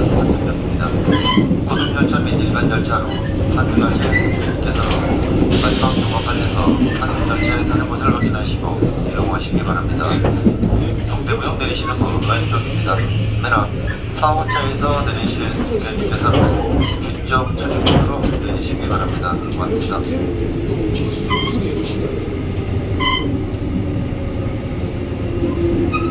말씀드립니다. 고속열차 및 일반 열차로 한등하시께서 마지막 종합판에서 한등열차에 타는 것을 확인하시고 이용하시기 바랍니다. 동대구역 내리시는 분 왼쪽입니다. 맨앞 4호차에서 내리실 승객께서는 균적 출입구로 내리시기 바랍니다. 고맙습니다. 수리해 주시다.